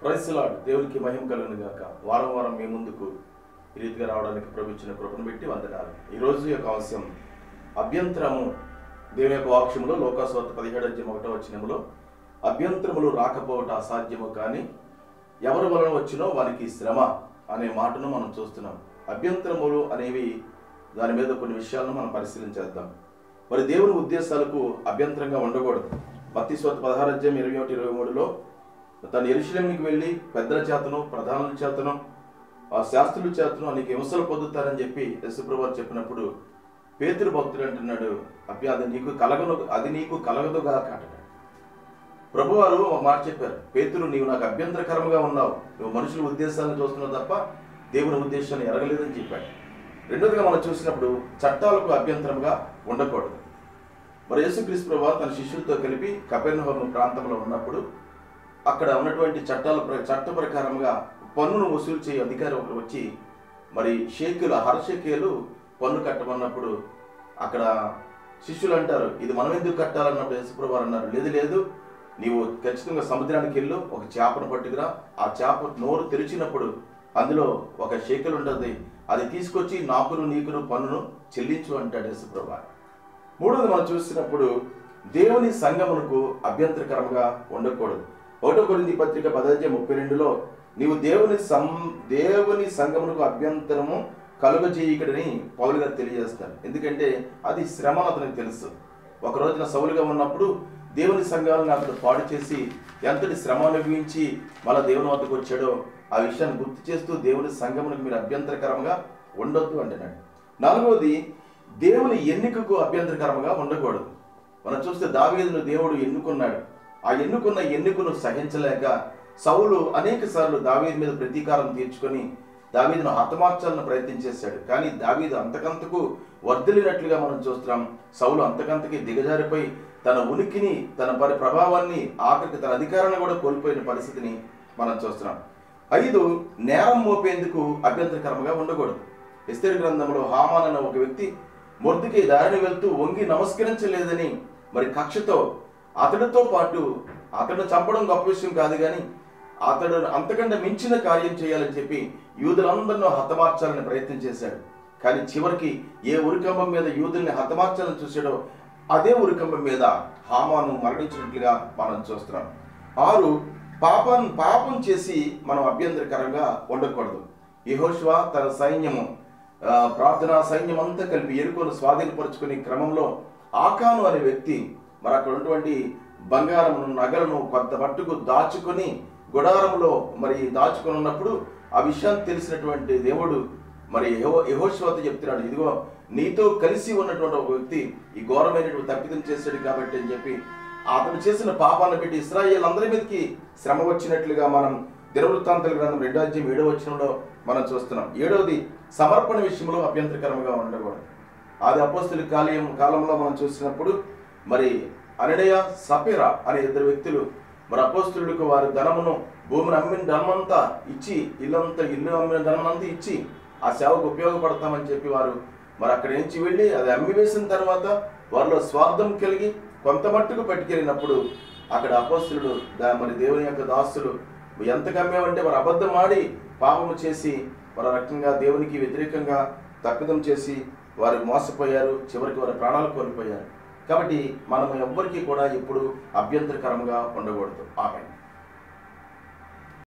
Praise lord. దేవునికి మహిమ కలుగును గాక. వారం వారం మీ ముందుకు ఈ రీతిగా రావడానికి ప్రభు ఇచ్చిన కృపను బట్టి వందనాలు. ఈరోజు యొక్క అంశం అభ్యంతరము. దేవుని యొక్క వాక్యములో లోకాసువార్త 17:1 అభ్యంతరములు రాకపోవట అసాధ్యము, కానీ ఎవరి వలన వచ్చినో వారికి శ్రమ అనే మాటను మనం చూస్తున్నాం. అభ్యంతరములు అనేవి దాని మీద కొన్ని విషయాలను మనం పరిశీలించేద్దాం. మరి దేవుని ఉద్దేశాలకు అభ్యంతరంగా ఉండకూడదు. మత్తయి సువార్త 16:21-23 తను యెరూషలేముకి వెళ్ళి పెద్దల చేతను, ప్రధానుల చేతను, శాస్త్రుల చేతను అనేక హింసలు పొందుతారని చెప్పి యేసుప్రభువు చెప్పినప్పుడు పేతురు భక్తుడు అంటున్నాడు, అది నీకు కలగదుగా కాటగా. ప్రభువారు ఒక మాట చెప్పారు, పేతురు నీవు నాకు అభ్యంతరకరంగా ఉన్నావు, నువ్వు మనుషుల ఉద్దేశాలను చూస్తున్నావు తప్ప దేవుని ఉద్దేశాన్ని ఎరగలేదని చెప్పాడు. రెండోదిగా మనం చూసినప్పుడు చట్టాలకు అభ్యంతరంగా ఉండకూడదు. మరి యేసుక్రీస్తు ప్రభువు తన శిష్యులతో కలిపి కపెర్నహూము ప్రాంతంలో ఉన్నప్పుడు అక్కడ ఉన్నటువంటి చట్ట ప్రకారంగా పన్నును వసూలు చేయ అధికారి ఒకరు వచ్చి మరి హరషేకేలు పన్ను కట్టమన్నప్పుడు అక్కడ శిష్యులు అంటారు, ఇది మనం ఎందుకు కట్టాలన్నప్పుడు యేసుప్రభువు అన్నారు, లేదు నీవు ఖచ్చితంగా సముద్రానికి వెళ్ళు, ఒక చేపను పట్టుకురా, ఆ చేప నోరు తెరిచినప్పుడు అందులో ఒక షేకెల్ ఉంటుంది, అది తీసుకొచ్చి నాకును నీకును పన్నును చెల్లించు అంటాడు యేసుప్రభువు. మూడోది మనం చూసినప్పుడు దేవుని సంఘమునకు అభ్యంతరకరంగా ఉండకూడదు. 1 కొరింథీ పత్రిక 10:32 నీవు దేవుని సంఘమునకు అభ్యంతరము కలుగజేయకడని పౌలు గారు తెలియజేస్తారు. ఎందుకంటే అది శ్రమ అతనికి తెలుసు. ఒక రోజున సౌలుగా ఉన్నప్పుడు దేవుని సంఘాలను అతను పాడు చేసి ఎంతటి శ్రమ అనుభవించి మళ్ళా దేవుని వద్దకు వచ్చాడో ఆ విషయాన్ని గుర్తు చేస్తూ దేవుని సంఘమునకు మీరు అభ్యంతరకరంగా ఉండొద్దు అంటున్నాడు. నాలుగవది దేవుని ఎన్నికకు అభ్యంతరకరంగా ఉండకూడదు. మనం చూస్తే దావీదును దేవుడు ఎన్నుకున్నాడు. ఆ ఎన్నికను సహించలేక సౌలు అనేక సార్లు దావీదు మీద ప్రతీకారం తీర్చుకొని దావీదును హతమార్చాలని ప్రయత్నం చేశాడు. కానీ దావీదు అంతకంతకు వర్ధిల్లినట్లుగా మనం చూస్తున్నాం. సౌలు అంతకంతకి దిగజారిపోయి తన ఉనికిని, తన ప్రభావాన్ని, ఆఖరికి తన అధికారాన్ని కూడా కోల్పోయిన పరిస్థితిని మనం చూస్తున్నాం. 5 నేరం మోపేందుకు అభ్యంతరకరంగా ఉండకూడదు. ఎస్తేరు గ్రంథంలో హామాన్ అనే ఒక వ్యక్తి మొర్దెకై దారిని వెళ్తూ వంగి నమస్కరించలేదని మరి కక్షతో అతడితో పాటు అతడు చంపడం గొప్ప విషయం కాదు, కానీ అతడు అంతకంటే మించిన కార్యం చేయాలని చెప్పి యూదులందరినూ హతమార్చాలని ప్రయత్నం చేశాడు. కానీ చివరికి ఏ ఉరికంబం మీద యూదుల్ని హతమార్చాలని చూశాడో అదే ఉరికంబం మీద హామాను మరణించినట్లుగా మనం చూస్తున్నాం. 6 పాపం చేసి మనం అభ్యంతరకరంగా ఉండకూడదు. యెహోషువ తన సైన్యము ప్రార్థనా సైన్యం అంతా కలిపి యెరికోను స్వాధీనపరుచుకునే క్రమంలో ఆకాను అనే వ్యక్తి మరి అక్కడ ఉన్నటువంటి బంగారమును, నగలను కొంత మట్టుకు దాచుకొని గుడారంలో మరి దాచుకొని ఉన్నప్పుడు ఆ విషయాన్ని తెలిసినటువంటి దేవుడు మరి యెహోషువతో చెప్తున్నాడు, ఇదిగో నీతో కలిసి ఉన్నటువంటి ఒక వ్యక్తి ఈ ఘోరమైనటువంటి తప్పిదం చేశాడు కాబట్టి అని చెప్పి అతను చేసిన పాపాన్ని పెట్టి ఇశ్రాయేలు అందరి మీదకి శ్రమ వచ్చినట్లుగా మనం దినవృత్తాంతాల గ్రంథం 2:7 మనం చూస్తున్నాం. 7వది సమర్పణ విషయంలో అభ్యంతరకరంగా ఉండకూడదు. ఆది అపోస్తలుల కాలంలో మనం చూసినప్పుడు మరి అననీయ సఫీరా అనే 2 వ్యక్తులు మరి అపోస్తలులకు వారి ధనమును, భూమిని అమ్మిన ధనమంతా ఇచ్చి, ఇల్లు అమ్మిన ధనమంతా ఇచ్చి ఆ సేవకు ఉపయోగపడతామని చెప్పి వారు మరి అక్కడి నుంచి వెళ్ళి అది అమ్మివేసిన తర్వాత వారిలో స్వార్థం కలిగి కొంత మట్టుకు పట్టుకెళ్ళినప్పుడు అక్కడ అపోస్తలుడు మరి దేవుని యొక్క దాసులు ఎంత అమ్మేవంటే వారు అబద్ధం ఆడి పాపము చేసి వారి రకంగా దేవునికి వ్యతిరేకంగా తప్పిదం చేసి వారు మోసపోయారు. చివరికి వారి ప్రాణాలు కోల్పోయారు. కాబట్టి మనం ఎవ్వరికీ కూడా ఎప్పుడు అభ్యంతరకరంగా ఉండకూడదు. ఆమేన్.